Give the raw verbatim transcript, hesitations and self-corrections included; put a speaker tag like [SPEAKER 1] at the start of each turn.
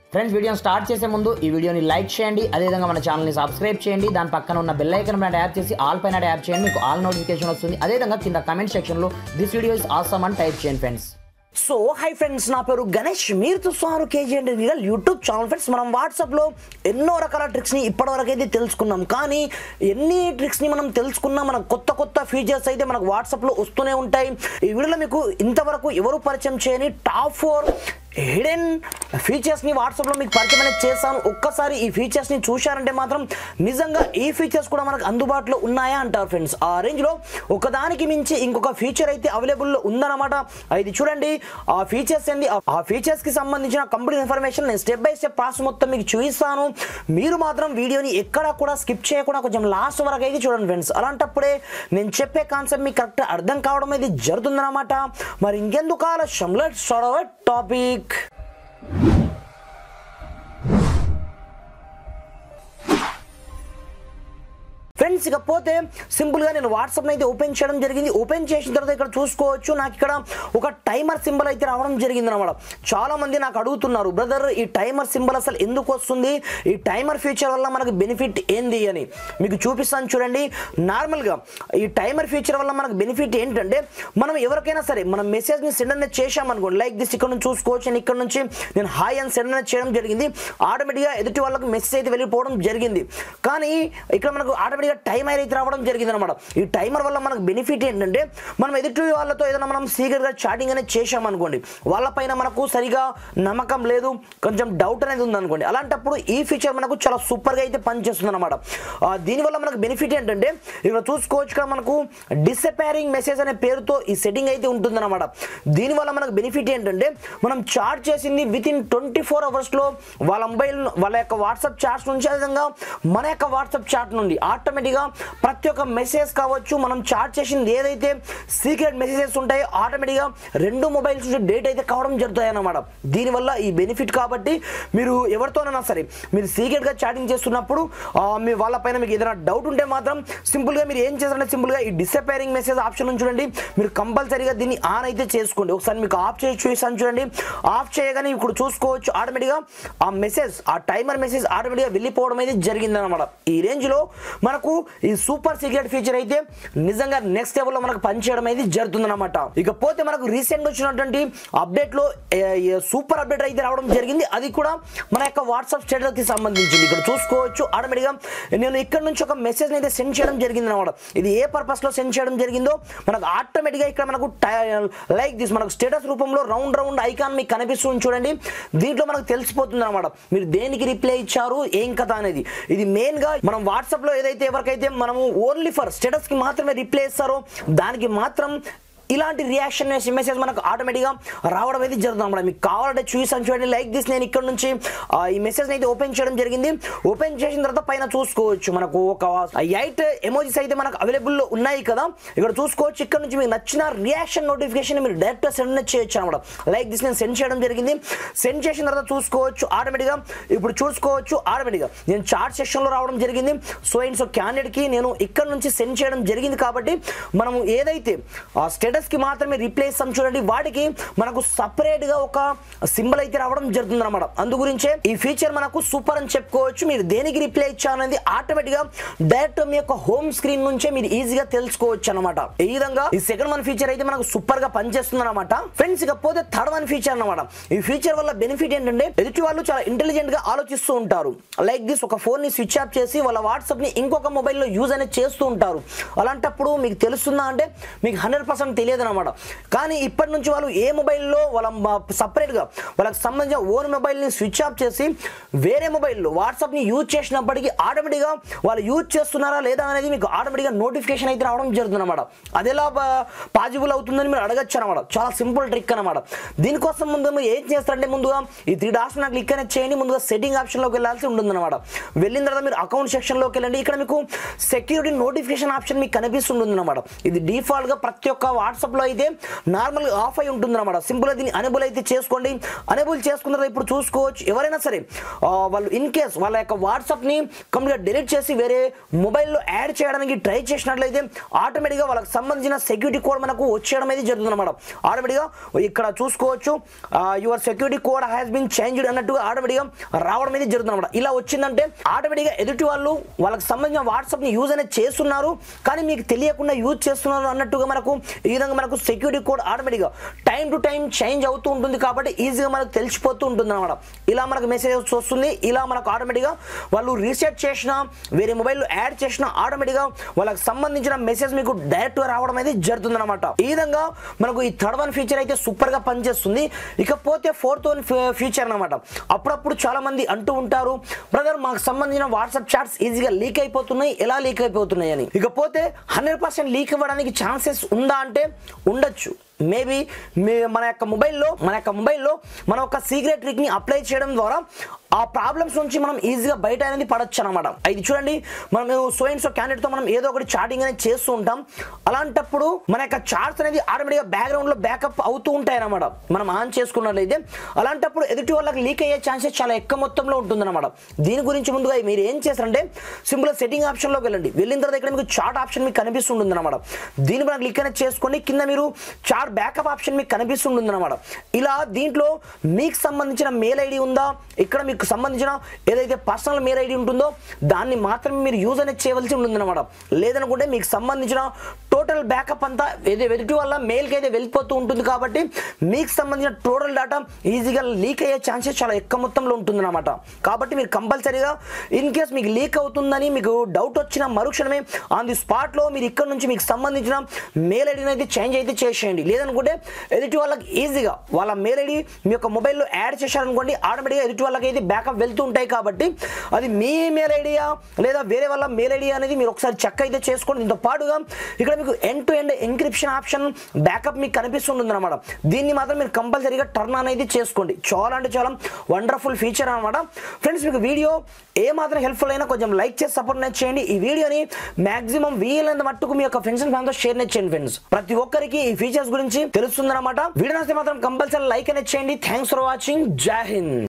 [SPEAKER 1] Friends వీడియోని start చేసే ముందు ఈ వీడియోని లైక్ చేయండి, అదేవిధంగా మన ఛానల్ని సబ్స్క్రైబ్ చేయండి, దాని పక్కన ఉన్న బెల్ ఐకాన్ పైన ట్యాప్ చేసి ఆల్ పైన ట్యాప్ చేయండి, మీకు ఆల్ నోటిఫికేషన్ వస్తుంది. అదేవిధంగా కింద కమెంట్ సెక్షన్లో దిస్ వీడియో ఇస్ ఆసమ్ అని టైప్ చేయండి ఫ్రెండ్స్.
[SPEAKER 2] సో హై ఫ్రెండ్స్, నా పేరు గణేష్, మీరు చూస్తున్నారు KG and real YouTube channel. Friends మనం వాట్సాప్లో ఎన్నో రకాల ట్రిక్స్ని ఇప్పటివరకు అయితే తెలుసుకున్నాం. కానీ ఎన్ని ట్రిక్స్ని మనం తెలుసుకున్నా మనకు కొత్త కొత్త ఫీచర్స్ అయితే మనకు వాట్సాప్లో వస్తూనే ఉంటాయి. ఈ వీడియోలో మీకు ఇంతవరకు ఎవరు పరిచయం చేయని టాప్ ఫోర్ హిడెన్ ఫీచర్స్ని వాట్సాప్లో మీకు పరిచయం అనేది చేస్తాను. ఒక్కసారి ఈ ఫీచర్స్ని చూశారంటే మాత్రం నిజంగా ఈ ఫీచర్స్ కూడా మనకు అందుబాటులో ఉన్నాయా అంటారు ఫ్రెండ్స్. ఆ రేంజ్లో ఒకదానికి మించి ఇంకొక ఫీచర్ అయితే అవైలబుల్లో ఉందన్నమాట. ఇది చూడండి, ఆ ఫీచర్స్ ఏంది, ఆ ఫీచర్స్కి సంబంధించిన కంప్లీట్ ఇన్ఫర్మేషన్ నేను స్టెప్ బై స్టెప్ ప్రాసెస్ మొత్తం మీకు చూపిస్తాను. మీరు మాత్రం వీడియోని ఎక్కడా కూడా స్కిప్ చేయకుండా కొంచెం లాస్ట్ వరకు అయితే చూడండి ఫ్రెండ్స్. అలాంటప్పుడే నేను చెప్పే కాన్సెప్ట్ మీకు కరెక్ట్ అర్థం కావడం అయితే జరుగుతుందన్నమాట. మరి ఇంకెందుకు ఆలస్యం, let's start our topic. Friends ఇకపోతే సింపుల్గా నేను వాట్సాప్ని అయితే ఓపెన్ చేయడం జరిగింది. ఓపెన్ చేసిన తర్వాత ఇక్కడ చూసుకోవచ్చు, నాకు ఇక్కడ ఒక టైమర్ సింబల్ అయితే రావడం జరిగింది అనమాట. చాలామంది నాకు అడుగుతున్నారు, బ్రదర్ ఈ టైమర్ సింబల్ అసలు ఎందుకు వస్తుంది, ఈ టైమర్ ఫీచర్ వల్ల మనకు బెనిఫిట్ ఏంది అని మీకు చూపిస్తాను చూడండి. నార్మల్గా ఈ టైమర్ ఫీచర్ వల్ల మనకు బెనిఫిట్ ఏంటంటే, మనం ఎవరికైనా సరే మనం మెసేజ్ని సెండ్ అనేది చేశామనుకోండి, లైక్ దిస్ ఇక్కడ నుంచి చూసుకోవచ్చు, నేను ఇక్కడ నుంచి నేను హాయ్ అని సెండ్ అనేది చేయడం జరిగింది. ఆటోమేటిక్గా ఎదుటి వాళ్ళకి మెసేజ్ అయితే వెళ్ళిపోవడం జరిగింది. కానీ ఇక్కడ మనకు ఆటోమేటిక్గా టైమర్ అయితే రావడం జరిగింది అనమాట. ఈ టైమర్ వల్ల మనకు బెనిఫిట్ ఏంటంటే, మనం ఎదుటి వాళ్ళతో ఏదైనా మనం సీక్రెట్గా చాటింగ్ అనేది చేసామనుకోండి, వాళ్ళపైన మనకు సరిగా నమ్మకం లేదు, కొంచెం డౌట్ అనేది ఉందనుకోండి, అలాంటప్పుడు ఈ ఫీచర్ మనకు చాలా సూపర్గా అయితే పనిచేస్తుంది అనమాట. దీనివల్ల మనకు బెనిఫిట్ ఏంటంటే, ఇక్కడ చూసుకోవచ్చు, ఇక్కడ మనకు డిసపేరింగ్ మెసేజ్ అనే పేరుతో ఈ సెట్టింగ్ అయితే ఉంటుందన్నమాట. దీనివల్ల మనకు బెనిఫిట్ ఏంటంటే, మనం చాట్ చేసింది విత్ ఇన్ ట్వంటీ ఫోర్ అవర్స్లో వాళ్ళ మొబైల్ వాళ్ళ యొక్క వాట్సాప్ చాట్స్ నుంచి, అదేవిధంగా మన యొక్క వాట్సాప్ చాట్ నుండి ఆటోమేటిక్గా ప్రతి ఒక్క మెసేజ్ కావచ్చు, మనం చాట్ చేసింది ఏదైతే సీక్రెట్ మెసేజెస్ ఉంటాయో ఆటోమేటిక్గా రెండు మొబైల్స్ నుంచి డేట్ అయితే కావడం జరుగుతాయి అన్నమాట. దీనివల్ల ఈ బెనిఫిట్ కాబట్టి మీరు ఎవరితోనైనా సరే మీరు సీక్రెట్గా చాటింగ్ చేస్తున్నప్పుడు మీ వాళ్ళపైన మీకు ఏదైనా డౌట్ ఉంటే మాత్రం సింపుల్గా మీరు ఏం చేస్తారంటే, సింపుల్గా ఈ డిసపేరింగ్ మెసేజ్ ఆప్షన్ నుంచి చూడండి, మీరు కంపల్సరీగా దీన్ని ఆన్ అయితే చేసుకోండి. ఒకసారి మీకు ఆఫ్ చేసి చూపిస్తాను చూడండి. ఆఫ్ చేయగానే ఇప్పుడు చూసుకోవచ్చు, ఆటోమేటిక్గా ఆ మెసేజ్ ఆ టైమర్ మెసేజ్ ఆటోమేటిక్గా వెళ్ళిపోవడం అయితే జరిగిందనమాట. ఈ రేంజ్లో మనకు ఈ సూపర్ సీక్రెట్ ఫీచర్ అయితే నిజంగా నెక్స్ట్ లెవెల్లో మనకు పనిచేయడం అయితే జరుగుతుందన్నమాట. ఇకపోతే మనకు రీసెంట్ వచ్చినటువంటి అప్డేట్ లో సూపర్ అప్డేట్ అయితే రావడం జరిగింది. అది కూడా మన యొక్క వాట్సాప్ స్టేటస్ కి సంబంధించింది. ఇక్కడ చూసుకోవచ్చు, ఆటోమేటిక్గా నేను ఇక్కడ నుంచి ఒక మెసేజ్ అయితే సెండ్ చేయడం జరిగింది అనమాట. ఇది ఏ పర్పస్ లో సెండ్ చేయడం జరిగిందో మనకు ఆటోమేటిక్గా ఇక్కడ మనకు లైక్ దిస్ మనకు స్టేటస్ రూపంలో రౌండ్ రౌండ్ ఐకాన్ మీకు కనిపిస్తుంది చూడండి. దీంట్లో మనకు తెలిసిపోతుంది అనమాట మీరు దేనికి రిప్లై ఇచ్చారు, ఏం కథ అనేది. ఇది మెయిన్ గా మనం వాట్సాప్ లో ఏదైతే ఎవరికైతే మనము ఓన్లీ ఫర్ స్టేటస్ కి మాత్రమే రిప్లై ఇస్తారో దానికి మాత్రం ఇలాంటి రియాక్షన్ మెసేజ్ మనకు ఆటోమేటిక్గా రావడం అయితే జరుగుతుంది అన్నమాట. మీకు కావాలంటే చూసాను చూడండి, లైక్ దిస్ నేను ఇక్కడ నుంచి ఈ మెసేజ్ అయితే ఓపెన్ చేయడం జరిగింది. ఓపెన్ చేసిన తర్వాత పైన చూసుకోవచ్చు మనకు ఒక ఎయిట్ ఎమోజీస్ అయితే మనకు అవైలబుల్లో ఉన్నాయి కదా. ఇక్కడ చూసుకోవచ్చు, ఇక్కడ నుంచి మీకు నచ్చిన రియాక్షన్ నోటిఫికేషన్ మీరు డైరెక్ట్ సెండ్ చేయొచ్చు అనమాట. లైక్ దిస్ నేను సెండ్ చేయడం జరిగింది. సెండ్ చేసిన తర్వాత చూసుకోవచ్చు, ఆటోమేటిక్గా ఇప్పుడు చూసుకోవచ్చు, ఆటోమేటిక్గా నేను చాట్ సెక్షన్లో రావడం జరిగింది. సో అండ్ సో క్యాండిడేట్కి నేను ఇక్కడ నుంచి సెండ్ చేయడం జరిగింది. కాబట్టి మనము ఏదైతే స్టేటస్ కి మాత్రమే రిప్లై ఇస్తాం చూడండి, వాటికి మనకు సపరేట్ గా ఒక సింబల్ అయితే రావడం జరుగుతుంది అనమాట. అందు గురించే ఈ ఫీచర్ మనకు సూపర్ అని చెప్పుకోవచ్చు. మీరు దేనికి రిప్లై ఇచ్చారనేది ఆటోమేటిక్ గా డైరెక్ట్ మీ యొక్క హోమ్ స్క్రీన్ నుంచే మీరు ఈజీగా తెలుసుకోవచ్చు అనమాట. ఈ విధంగా ఈ సెకండ్ వన్ ఫీచర్ అయితే మనకు సూపర్ గా పనిచేస్తుంది అనమాట. ఫ్రెండ్స్ ఇకపోతే థర్డ్ వన్ ఫీచర్ అనమాట. ఈ ఫీచర్ వల్ల బెనిఫిట్ ఏంటంటే, ఎదుటి వాళ్ళు చాలా ఇంటెలిజెంట్ గా ఆలోచిస్తూ ఉంటారు. లైక్ దిస్ ఒక ఫోన్ ని స్విచ్ ఆఫ్ చేసి వాళ్ళ వాట్సాప్ ని ఇంకొక మొబైల్లో యూజ్ అనేది చేస్తూ ఉంటారు. అలాంటప్పుడు మీకు తెలుస్తుందా అంటే మీకు హండ్రెడ్ పర్సెంట్ తెలియదన్నమాట. కానీ ఇప్పటి నుంచి వాళ్ళు ఏ మొబైల్లో వాళ్ళ సపరేట్గా వాళ్ళకి సంబంధించిన ఓన్ మొబైల్ని స్విచ్ ఆఫ్ చేసి వేరే మొబైల్లో వాట్సాప్ని యూజ్ చేసినప్పటికీ ఆటోమేటిక్గా వాళ్ళు యూజ్ చేస్తున్నారా లేదా అనేది మీకు ఆటోమేటిక్గా నోటిఫికేషన్ అయితే రావడం జరుగుతుంది అనమాట. అది ఎలా పాజిబుల్ అవుతుందని మీరు అడగచ్చు అనమాట. చాలా సింపుల్ ట్రిక్ అనమాట. దీనికోసం ముందు మీరు ఏం చేస్తారంటే, ముందుగా ఈ త్రీ డాట్స్ నాకు క్లిక్ అనేది చేయండి. ముందుగా సెట్టింగ్ ఆప్షన్లోకి వెళ్ళాల్సి ఉంటుంది అనమాట. వెళ్ళిన తర్వాత మీరు అకౌంట్ సెక్షన్లోకి వెళ్ళండి. ఇక్కడ మీకు సెక్యూరిటీ నోటిఫికేషన్ ఆప్షన్ మీకు కనిపిస్తుంటుంది అనమాట. ఇది డిఫాల్ట్గా ప్రతి ఒక్క వాట్సాప్ వాట్సాప్ లో అయితే నార్మల్ ఆఫ్ అయి ఉంటుంది అనమాట. సింపుల్ గా దీన్ని అనేబుల్ అయితే చేసుకోండి. అనేబుల్ చేసుకున్న తర్వాత ఇప్పుడు చూసుకోవచ్చు ఎవరైనా సరే వాళ్ళు ఇన్ కేస్ వాళ్ళ యొక్క వాట్సాప్ ని కంప్లీట్ డిలీట్ చేసి వేరే మొబైల్లో యాడ్ చేయడానికి ట్రై చేసినట్లయితే ఆటోమేటిక్గా వాళ్ళకి సంబంధించిన సెక్యూరిటీ కోడ్ మనకు వచ్చేయడం అయితే జరుగుతుంది అనమాట. ఆటోమేటిక్గా ఇక్కడ చూసుకోవచ్చు your security code has been changed అన్నట్టుగా ఆటోమేటిక్గా రావడం అయితే జరుగుతుంది అనమాట. ఇలా వచ్చిందంటే ఆటోమేటిక్గా ఎదుటి వాళ్ళు వాళ్ళకి సంబంధించిన వాట్సాప్ ని యూజ్ అనేది చేస్తున్నారు కానీ మీకు తెలియకుండా యూజ్ చేస్తున్నారు అన్నట్టుగా మనకు ఈ విధంగా మనకు సెక్యూరిటీ కోడ్ ఆటోమేటిక్గా టైం టు టైం చేంజ్ అవుతూ ఉంటుంది కాబట్టి ఈజీగా మనకు తెలిసిపోతూ ఉంటుంది అనమాట. ఇలా మనకు మెసేజ్ వస్తుంది. ఇలా మనకు ఆటోమేటిక్గా వాళ్ళు రీసెట్ చేసిన వేరే మొబైల్లో యాడ్ చేసిన ఆటోమేటిక్గా వాళ్ళకి సంబంధించిన మెసేజ్ మీకు డైరెక్ట్ గా రావడం అనేది జరుగుతుంది అనమాట. ఈ విధంగా మనకు ఈ థర్డ్ వన్ ఫీచర్ అయితే సూపర్ గా పనిచేస్తుంది. ఇకపోతే ఫోర్త్ వన్ ఫీచర్ అనమాట. అప్పుడప్పుడు చాలా మంది అంటూ ఉంటారు బ్రదర్ మాకు సంబంధించిన వాట్సాప్ చాట్స్ ఈజీగా లీక్ అయిపోతున్నాయి, ఎలా లీక్ అయిపోతున్నాయి అని. ఇకపోతే హండ్రెడ్ పర్సెంట్ లీక్ అవ్వడానికి ఛాన్సెస్ ఉందా అంటే ఉండొచ్చు. మేబీ మన యొక్క మొబైల్లో మన యొక్క మొబైల్లో మన ఒక సీక్రెట్ ట్రిక్ ని అప్లై చేయడం ద్వారా ఆ ప్రాబ్లమ్స్ నుంచి మనం ఈజీగా బయట అనేది పడొచ్చు అనమాట. ఇది చూడండి మనం సో అండ్ సో క్యాండిడేట్ తో మనం ఏదో ఒకటి చాటింగ్ అనేది చేస్తూ ఉంటాం. అలాంటప్పుడు మన యొక్క చాట్స్ అనేది ఆటోమేటిక్గా బ్యాక్గ్రౌండ్ లో బ్యాకప్ అవుతూ ఉంటాయి అనమాట మనం ఆన్ చేసుకున్నట్లయితే. అలాంటప్పుడు ఎదుటి వాళ్ళకి లీక్ అయ్యే ఛాన్సెస్ చాలా ఎక్కువ మొత్తంలో ఉంటుందన్నమాట. దీని గురించి ముందుగా మీరు ఏం చేస్తారంటే సింపుల్ సెట్టింగ్ ఆప్షన్ లోకి వెళ్ళండి. వెళ్ళిన తర్వాత ఇక్కడ మీకు చాట్ ఆప్షన్ మీకు కనిపిస్తుంటుంది అనమాట. దీని మనకు క్లిక్ అనేది చేసుకోండి. కింద మీరు చాట్ బ్యాకప్ ఆప్షన్ మీకు కనిపిస్తుంటుంది అనమాట. ఇలా దీంట్లో మీకు సంబంధించిన మెయిల్ ఐడి ఉందా, ఇక్కడ మీకు సంబంధించిన ఏదైతే పర్సనల్ మెయిల్ ఐడి ఉంటుందో దాన్ని మాత్రమే మీరు యూజ్ అనేది చేయవలసి ఉంటుంది అనమాట. లేదనుకుంటే మీకు సంబంధించిన టోటల్ బ్యాకప్ అంతా ఏదో ఎదుటి వల్ల మెయిల్కి అయితే వెళ్ళిపోతూ ఉంటుంది కాబట్టి మీకు సంబంధించిన టోటల్ డేటా ఈజీగా లీక్ అయ్యే ఛాన్సెస్ చాలా ఎక్కువ మొత్తంలో ఉంటుంది అనమాట. కాబట్టి మీరు కంపల్సరీగా ఇన్ కేస్ మీకు లీక్ అవుతుందని మీకు డౌట్ వచ్చిన మరుక్షణమే ఆన్ ది స్పాట్లో మీరు ఇక్కడ నుంచి మీకు సంబంధించిన మెయిల్ ఐడిని అయితే చేంజ్ అయితే చేసేయండి. లేదనుకుంటే ఎదుటి వాళ్ళకి ఈజీగా వాళ్ళ మెయిల్ ఐడి మీ యొక్క మొబైల్లో యాడ్ చేశారనుకోండి ఆటోమేటిక్గా ఎదుటి వాళ్ళకి అయితే బ్యాకప్ వెళ్తూ ఉంటాయి. కాబట్టి అది మీ మెయిల్ ఐడియా లేదా వేరే వాళ్ళ మెయిల్ ఐడియా అనేది మీరు ఒకసారి చెక్ అయితే చేసుకోండి. దీంతో పాటుగా ఇక్కడ మీకు end to end encryption option backup మీకు కనిపిస్తుంటుంది అనమాట. దీన్ని మాత్రం మీరు కంపల్సరీగా టర్న్ ఆన్ అయితే చేసుకోండి. చాలా అంటే చాలా వండర్ఫుల్ ఫీచర్ అనమాట. ఫ్రెండ్స్ మీకు వీడియో ఏ మాత్రం హెల్ప్ఫుల్ అయినా కొంచెం లైక్ చేసి సపోర్ట్ net చేయండి. ఈ వీడియోని మాక్సిమం వీలైనంత మట్టుకు మీ యొక్క ఫ్రెండ్స్ అండ్ ఫ్యామిలీతో షేర్ net చేయండి. ఫ్రెండ్స్ ప్రతి ఒక్కరికి ఈ ఫీచర్స్ గురించి తెలుస్తుందన్నమాట. వీడియో నచ్చితే మాత్రం కంపల్సరీ లైక్ అనేది చేయండి. Thanks for watching. జై హింద్.